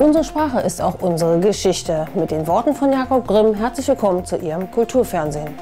Unsere Sprache ist auch unsere Geschichte. Mit den Worten von Jakob Grimm herzlich willkommen zu Ihrem Kulturfernsehen.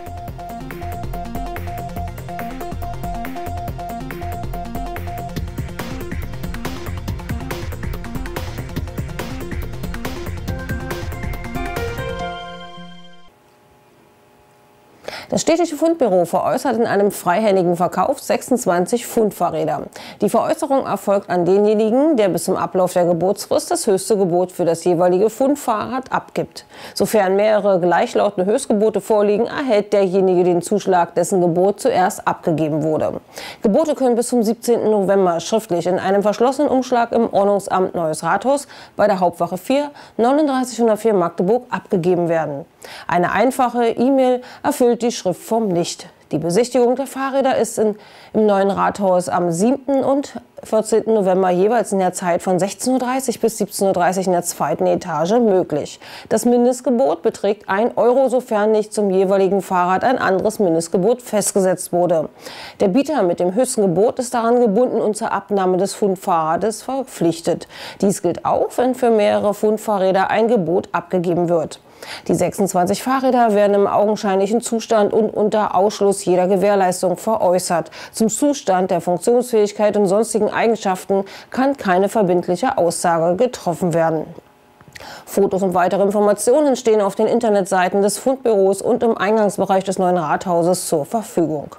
Das städtische Fundbüro veräußert in einem freihändigen Verkauf 26 Fundfahrräder. Die Veräußerung erfolgt an denjenigen, der bis zum Ablauf der Gebotsfrist das höchste Gebot für das jeweilige Fundfahrrad abgibt. Sofern mehrere gleichlautende Höchstgebote vorliegen, erhält derjenige den Zuschlag, dessen Gebot zuerst abgegeben wurde. Gebote können bis zum 17. November schriftlich in einem verschlossenen Umschlag im Ordnungsamt Neues Rathaus bei der Hauptwache 4, 3904 Magdeburg abgegeben werden. Eine einfache E-Mail erfüllt die Schriftform nicht. Die Besichtigung der Fahrräder ist im Neuen Rathaus am 7. und 14. November jeweils in der Zeit von 16:30 Uhr bis 17:30 Uhr in der zweiten Etage möglich. Das Mindestgebot beträgt 1 Euro, sofern nicht zum jeweiligen Fahrrad ein anderes Mindestgebot festgesetzt wurde. Der Bieter mit dem höchsten Gebot ist daran gebunden und zur Abnahme des Fundfahrrades verpflichtet. Dies gilt auch, wenn für mehrere Fundfahrräder ein Gebot abgegeben wird. Die 26 Fahrräder werden im augenscheinlichen Zustand und unter Ausschluss jeder Gewährleistung veräußert. Zum Zustand der Funktionsfähigkeit und sonstigen Eigenschaften kann keine verbindliche Aussage getroffen werden. Fotos und weitere Informationen stehen auf den Internetseiten des Fundbüros und im Eingangsbereich des Neuen Rathauses zur Verfügung.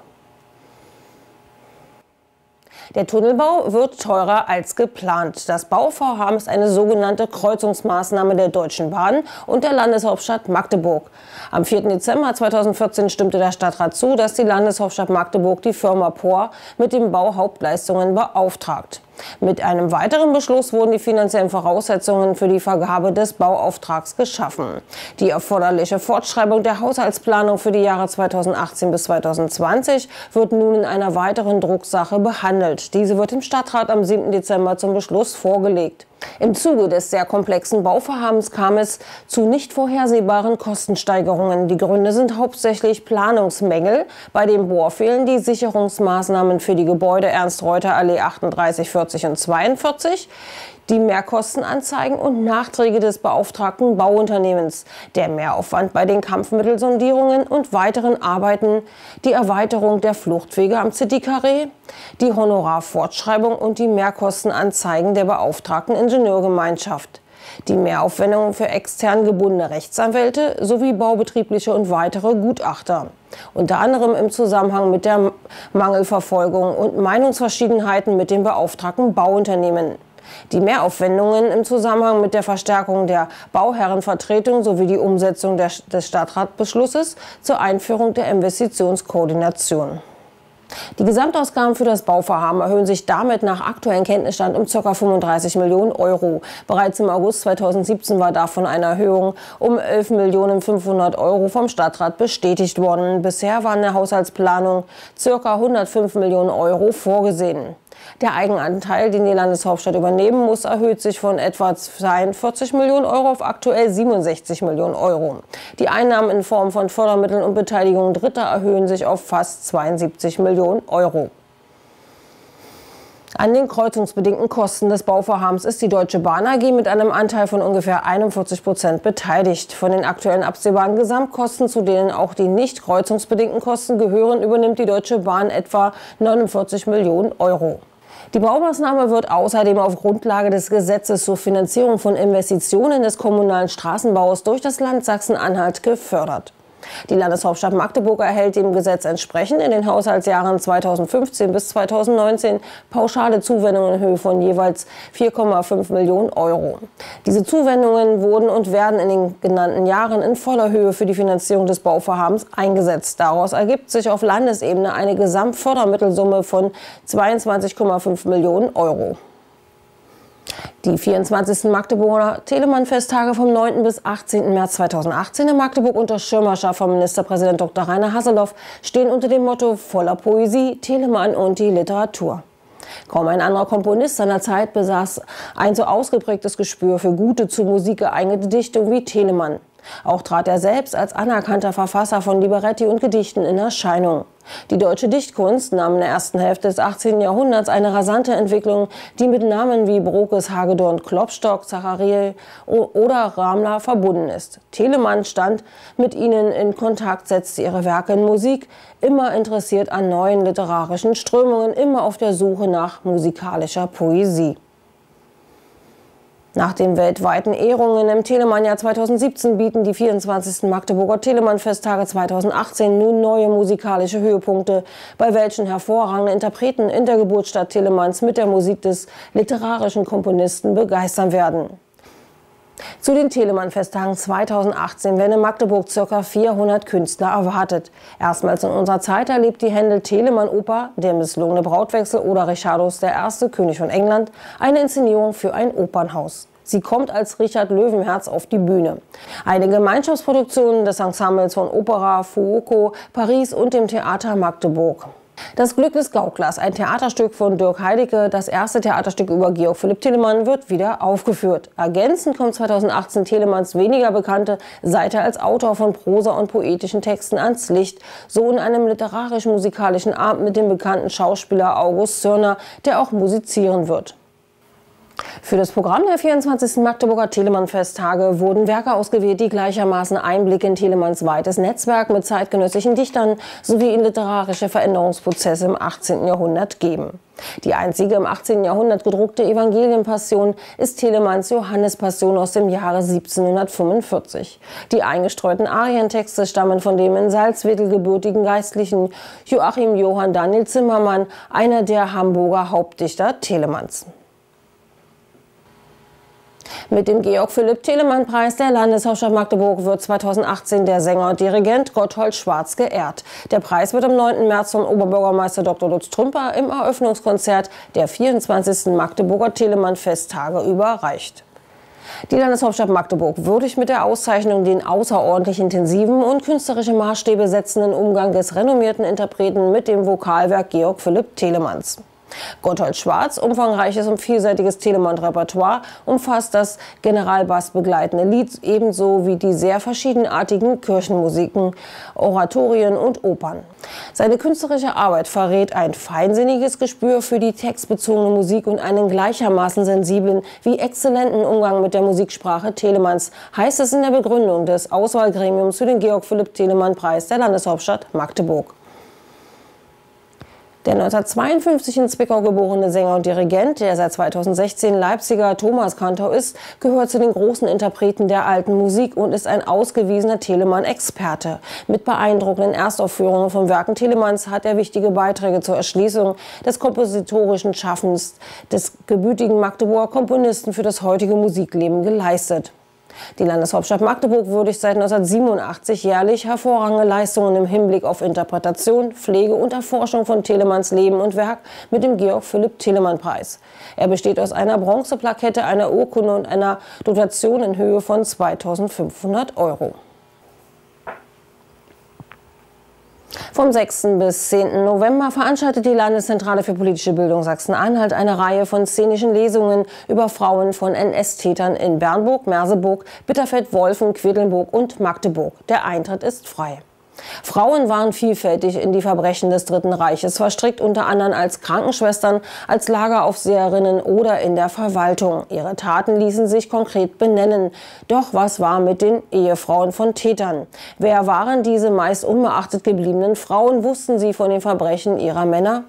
Der Tunnelbau wird teurer als geplant. Das Bauvorhaben ist eine sogenannte Kreuzungsmaßnahme der Deutschen Bahn und der Landeshauptstadt Magdeburg. Am 4. Dezember 2014 stimmte der Stadtrat zu, dass die Landeshauptstadt Magdeburg die Firma POR mit den Bauhauptleistungen beauftragt. Mit einem weiteren Beschluss wurden die finanziellen Voraussetzungen für die Vergabe des Bauauftrags geschaffen. Die erforderliche Fortschreibung der Haushaltsplanung für die Jahre 2018 bis 2020 wird nun in einer weiteren Drucksache behandelt. Diese wird dem Stadtrat am 7. Dezember zum Beschluss vorgelegt. Im Zuge des sehr komplexen Bauvorhabens kam es zu nicht vorhersehbaren Kostensteigerungen. Die Gründe sind hauptsächlich Planungsmängel. Bei dem Bohr fehlen die Sicherungsmaßnahmen für die Gebäude Ernst-Reuter-Allee 38, 40 und 42, die Mehrkostenanzeigen und Nachträge des beauftragten Bauunternehmens, der Mehraufwand bei den Kampfmittelsondierungen und weiteren Arbeiten, die Erweiterung der Fluchtwege am City-Carré, die Honorarfortschreibung und die Mehrkostenanzeigen der beauftragten Ingenieurgemeinschaft, die Mehraufwendungen für extern gebundene Rechtsanwälte sowie baubetriebliche und weitere Gutachter. Unter anderem im Zusammenhang mit der Mangelverfolgung und Meinungsverschiedenheiten mit dem beauftragten Bauunternehmen. Die Mehraufwendungen im Zusammenhang mit der Verstärkung der Bauherrenvertretung sowie die Umsetzung des Stadtratbeschlusses zur Einführung der Investitionskoordination. Die Gesamtausgaben für das Bauvorhaben erhöhen sich damit nach aktuellem Kenntnisstand um ca. 35 Millionen Euro. Bereits im August 2017 war davon eine Erhöhung um 11.500.000 Euro vom Stadtrat bestätigt worden. Bisher waren in der Haushaltsplanung ca. 105 Millionen Euro vorgesehen. Der Eigenanteil, den die Landeshauptstadt übernehmen muss, erhöht sich von etwa 42 Millionen Euro auf aktuell 67 Millionen Euro. Die Einnahmen in Form von Fördermitteln und Beteiligung Dritter erhöhen sich auf fast 72 Millionen Euro. An den kreuzungsbedingten Kosten des Bauvorhabens ist die Deutsche Bahn AG mit einem Anteil von ungefähr 41% beteiligt. Von den aktuellen absehbaren Gesamtkosten, zu denen auch die nicht kreuzungsbedingten Kosten gehören, übernimmt die Deutsche Bahn etwa 49 Millionen Euro. Die Baumaßnahme wird außerdem auf Grundlage des Gesetzes zur Finanzierung von Investitionen des kommunalen Straßenbaus durch das Land Sachsen-Anhalt gefördert. Die Landeshauptstadt Magdeburg erhält dem Gesetz entsprechend in den Haushaltsjahren 2015 bis 2019 pauschale Zuwendungen in Höhe von jeweils 4,5 Millionen Euro. Diese Zuwendungen wurden und werden in den genannten Jahren in voller Höhe für die Finanzierung des Bauvorhabens eingesetzt. Daraus ergibt sich auf Landesebene eine Gesamtfördermittelsumme von 22,5 Millionen Euro. Die 24. Magdeburger Telemann-Festtage vom 9. bis 18. März 2018 in Magdeburg unter Schirmherrschaft von Ministerpräsident Dr. Rainer Haseloff stehen unter dem Motto voller Poesie, Telemann und die Literatur. Kaum ein anderer Komponist seiner Zeit besaß ein so ausgeprägtes Gespür für gute, zur Musik geeignete Dichtung wie Telemann. Auch trat er selbst als anerkannter Verfasser von Libretti und Gedichten in Erscheinung. Die deutsche Dichtkunst nahm in der ersten Hälfte des 18. Jahrhunderts eine rasante Entwicklung, die mit Namen wie Brokes, Hagedorn, Klopstock, Zachariel oder Ramler verbunden ist. Telemann stand mit ihnen in Kontakt, setzte ihre Werke in Musik, immer interessiert an neuen literarischen Strömungen, immer auf der Suche nach musikalischer Poesie. Nach den weltweiten Ehrungen im Telemann-Jahr 2017 bieten die 24. Magdeburger Telemann-Festtage 2018 nun neue musikalische Höhepunkte, bei welchen hervorragende Interpreten in der Geburtsstadt Telemanns mit der Musik des literarischen Komponisten begeistern werden. Zu den Telemann-Festtagen 2018 werden in Magdeburg ca. 400 Künstler erwartet. Erstmals in unserer Zeit erlebt die Händel-Telemann-Oper Der misslungene Brautwechsel oder Richardos I., König von England, eine Inszenierung für ein Opernhaus. Sie kommt als Richard Löwenherz auf die Bühne. Eine Gemeinschaftsproduktion des Ensembles von Opera Fuoco Paris und dem Theater Magdeburg. Das Glück des Gauklers, ein Theaterstück von Dirk Heidecke, das erste Theaterstück über Georg Philipp Telemann, wird wieder aufgeführt. Ergänzend kommt 2018 Telemanns weniger bekannte Seite als Autor von Prosa und poetischen Texten ans Licht. So in einem literarisch-musikalischen Abend mit dem bekannten Schauspieler August Zörner, der auch musizieren wird. Für das Programm der 24. Magdeburger Telemann-Festtage wurden Werke ausgewählt, die gleichermaßen Einblick in Telemanns weites Netzwerk mit zeitgenössischen Dichtern sowie in literarische Veränderungsprozesse im 18. Jahrhundert geben. Die einzige im 18. Jahrhundert gedruckte Evangelienpassion ist Telemanns Johannespassion aus dem Jahre 1745. Die eingestreuten Arientexte stammen von dem in Salzwedel gebürtigen Geistlichen Joachim Johann Daniel Zimmermann, einer der Hamburger Hauptdichter Telemanns. Mit dem Georg-Philipp-Telemann-Preis der Landeshauptstadt Magdeburg wird 2018 der Sänger und Dirigent Gotthold Schwarz geehrt. Der Preis wird am 9. März von Oberbürgermeister Dr. Lutz Trümper im Eröffnungskonzert der 24. Magdeburger Telemann-Festtage überreicht. Die Landeshauptstadt Magdeburg würdigt mit der Auszeichnung den außerordentlich intensiven und künstlerische Maßstäbe setzenden Umgang des renommierten Interpreten mit dem Vokalwerk Georg Philipp Telemanns. Gotthold Schwarz' umfangreiches und vielseitiges Telemann-Repertoire umfasst das Generalbass begleitende Lied ebenso wie die sehr verschiedenartigen Kirchenmusiken, Oratorien und Opern. Seine künstlerische Arbeit verrät ein feinsinniges Gespür für die textbezogene Musik und einen gleichermaßen sensiblen wie exzellenten Umgang mit der Musiksprache Telemanns, heißt es in der Begründung des Auswahlgremiums für den Georg-Philipp-Telemann-Preis der Landeshauptstadt Magdeburg. Der 1952 in Zwickau geborene Sänger und Dirigent, der seit 2016 Leipziger Thomas Cantor ist, gehört zu den großen Interpreten der alten Musik und ist ein ausgewiesener Telemann-Experte. Mit beeindruckenden Erstaufführungen von Werken Telemanns hat er wichtige Beiträge zur Erschließung des kompositorischen Schaffens des gebürtigen Magdeburger Komponisten für das heutige Musikleben geleistet. Die Landeshauptstadt Magdeburg würdigt seit 1987 jährlich hervorragende Leistungen im Hinblick auf Interpretation, Pflege und Erforschung von Telemanns Leben und Werk mit dem Georg-Philipp-Telemann-Preis. Er besteht aus einer Bronzeplakette, einer Urkunde und einer Dotation in Höhe von 2.500 €. Vom 6. bis 10. November veranstaltet die Landeszentrale für politische Bildung Sachsen-Anhalt eine Reihe von szenischen Lesungen über Frauen von NS-Tätern in Bernburg, Merseburg, Bitterfeld, Wolfen, Quedlinburg und Magdeburg. Der Eintritt ist frei. Frauen waren vielfältig in die Verbrechen des Dritten Reiches verstrickt, unter anderem als Krankenschwestern, als Lageraufseherinnen oder in der Verwaltung. Ihre Taten ließen sich konkret benennen. Doch was war mit den Ehefrauen von Tätern? Wer waren diese meist unbeachtet gebliebenen Frauen? Wussten sie von den Verbrechen ihrer Männer?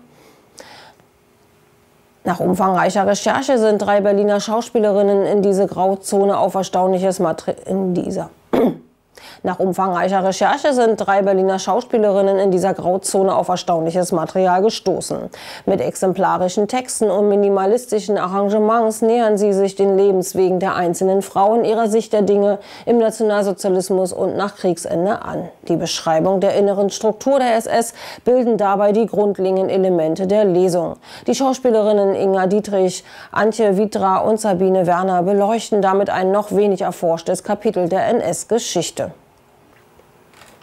Nach umfangreicher Recherche sind 3 Berliner Schauspielerinnen in diese Grauzone auf erstaunliches Material Nach umfangreicher Recherche sind 3 Berliner Schauspielerinnen in dieser Grauzone auf erstaunliches Material gestoßen. Mit exemplarischen Texten und minimalistischen Arrangements nähern sie sich den Lebenswegen der einzelnen Frauen, ihrer Sicht der Dinge im Nationalsozialismus und nach Kriegsende an. Die Beschreibung der inneren Struktur der SS bilden dabei die grundlegenden Elemente der Lesung. Die Schauspielerinnen Inga Dietrich, Antje Vitra und Sabine Werner beleuchten damit ein noch wenig erforschtes Kapitel der NS-Geschichte.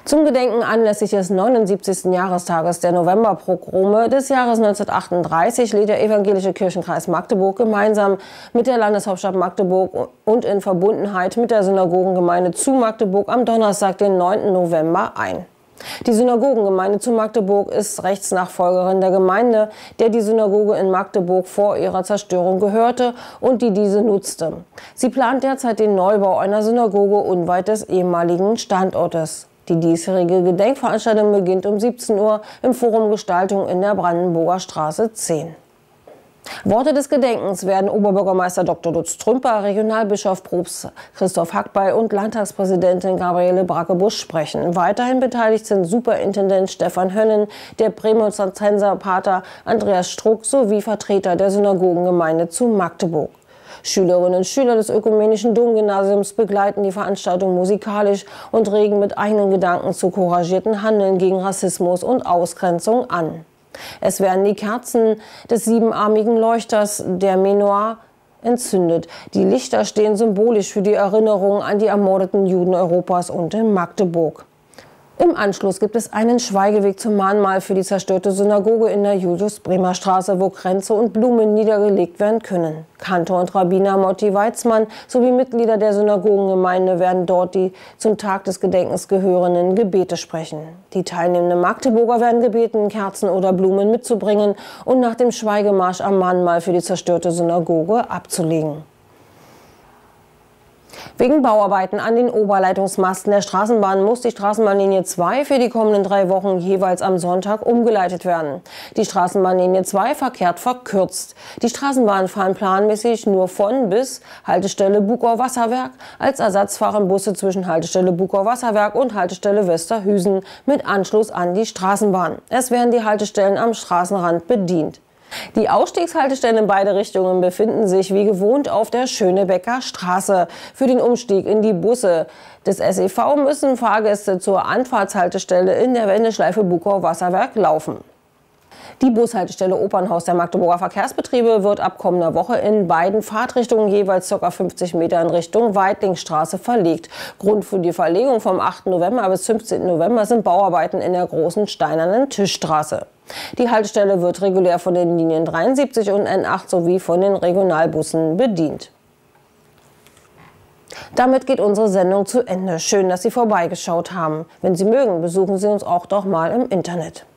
Zum Gedenken anlässlich des 79. Jahrestages der Novemberpogrome des Jahres 1938 lädt der Evangelische Kirchenkreis Magdeburg gemeinsam mit der Landeshauptstadt Magdeburg und in Verbundenheit mit der Synagogengemeinde zu Magdeburg am Donnerstag, den 9. November ein. Die Synagogengemeinde zu Magdeburg ist Rechtsnachfolgerin der Gemeinde, der die Synagoge in Magdeburg vor ihrer Zerstörung gehörte und die diese nutzte. Sie plant derzeit den Neubau einer Synagoge unweit des ehemaligen Standortes. Die diesjährige Gedenkveranstaltung beginnt um 17 Uhr im Forum Gestaltung in der Brandenburger Straße 10. Worte des Gedenkens werden Oberbürgermeister Dr. Lutz Trümper, Regionalbischof Propst Christoph Hackbey und Landtagspräsidentin Gabriele Brackebusch sprechen. Weiterhin beteiligt sind Superintendent Stefan Hönnen, der Prämonstratenser Pater Andreas Struck sowie Vertreter der Synagogengemeinde zu Magdeburg. Schülerinnen und Schüler des Ökumenischen Domgymnasiums begleiten die Veranstaltung musikalisch und regen mit eigenen Gedanken zu couragierten Handeln gegen Rassismus und Ausgrenzung an. Es werden die Kerzen des siebenarmigen Leuchters, der Menorah, entzündet. Die Lichter stehen symbolisch für die Erinnerung an die ermordeten Juden Europas und in Magdeburg. Im Anschluss gibt es einen Schweigeweg zum Mahnmal für die zerstörte Synagoge in der Julius-Bremer-Straße, wo Kränze und Blumen niedergelegt werden können. Kantor und Rabbiner Motti Weizmann sowie Mitglieder der Synagogengemeinde werden dort die zum Tag des Gedenkens gehörenden Gebete sprechen. Die teilnehmenden Magdeburger werden gebeten, Kerzen oder Blumen mitzubringen und nach dem Schweigemarsch am Mahnmal für die zerstörte Synagoge abzulegen. Wegen Bauarbeiten an den Oberleitungsmasten der Straßenbahn muss die Straßenbahnlinie 2 für die kommenden 3 Wochen jeweils am Sonntag umgeleitet werden. Die Straßenbahnlinie 2 verkehrt verkürzt. Die Straßenbahnen fahren planmäßig nur von bis Haltestelle Bukow-Wasserwerk. Als Ersatz fahren Busse zwischen Haltestelle Bukow-Wasserwerk und Haltestelle Westerhüsen mit Anschluss an die Straßenbahn. Es werden die Haltestellen am Straßenrand bedient. Die Ausstiegshaltestellen in beide Richtungen befinden sich wie gewohnt auf der Schönebecker Straße. Für den Umstieg in die Busse des SEV müssen Fahrgäste zur Anfahrtshaltestelle in der Wendeschleife Bukow-Wasserwerk laufen. Die Bushaltestelle Opernhaus der Magdeburger Verkehrsbetriebe wird ab kommender Woche in beiden Fahrtrichtungen jeweils ca. 50 Meter in Richtung Weitlingstraße verlegt. Grund für die Verlegung vom 8. November bis 15. November sind Bauarbeiten in der großen Steinernen Tischstraße. Die Haltestelle wird regulär von den Linien 73 und N8 sowie von den Regionalbussen bedient. Damit geht unsere Sendung zu Ende. Schön, dass Sie vorbeigeschaut haben. Wenn Sie mögen, besuchen Sie uns auch doch mal im Internet.